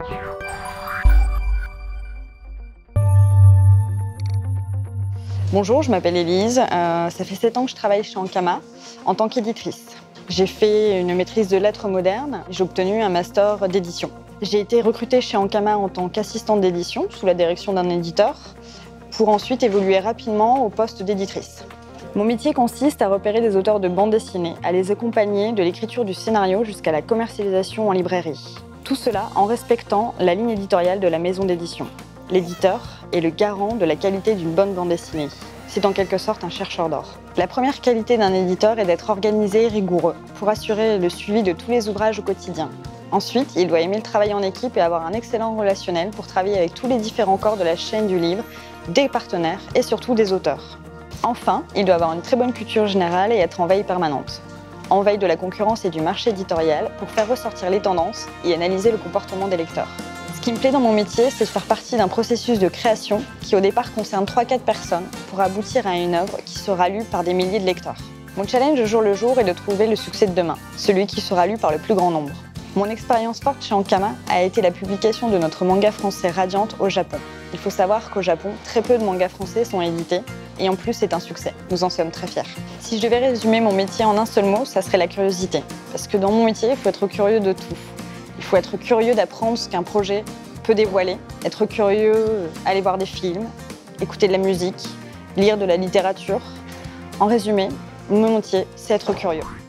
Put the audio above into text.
Bonjour, je m'appelle Élise. Ça fait 7 ans que je travaille chez Ankama en tant qu'éditrice. J'ai fait une maîtrise de lettres modernes et j'ai obtenu un master d'édition. J'ai été recrutée chez Ankama en tant qu'assistante d'édition sous la direction d'un éditeur pour ensuite évoluer rapidement au poste d'éditrice. Mon métier consiste à repérer des auteurs de bande dessinée, à les accompagner de l'écriture du scénario jusqu'à la commercialisation en librairie. Tout cela en respectant la ligne éditoriale de la maison d'édition. L'éditeur est le garant de la qualité d'une bonne bande dessinée. C'est en quelque sorte un chercheur d'or. La première qualité d'un éditeur est d'être organisé et rigoureux pour assurer le suivi de tous les ouvrages au quotidien. Ensuite, il doit aimer le travail en équipe et avoir un excellent relationnel pour travailler avec tous les différents corps de la chaîne du livre, des partenaires et surtout des auteurs. Enfin, il doit avoir une très bonne culture générale et être en veille permanente. En veille de la concurrence et du marché éditorial pour faire ressortir les tendances et analyser le comportement des lecteurs. Ce qui me plaît dans mon métier, c'est de faire partie d'un processus de création qui au départ concerne 3-4 personnes pour aboutir à une œuvre qui sera lue par des milliers de lecteurs. Mon challenge au jour le jour est de trouver le succès de demain, celui qui sera lu par le plus grand nombre. Mon expérience forte chez Ankama a été la publication de notre manga français Radiante au Japon. Il faut savoir qu'au Japon, très peu de mangas français sont édités et en plus c'est un succès. Nous en sommes très fiers. Si je devais résumer mon métier en un seul mot, ça serait la curiosité. Parce que dans mon métier, il faut être curieux de tout. Il faut être curieux d'apprendre ce qu'un projet peut dévoiler, être curieux, aller voir des films, écouter de la musique, lire de la littérature. En résumé, mon métier, c'est être curieux.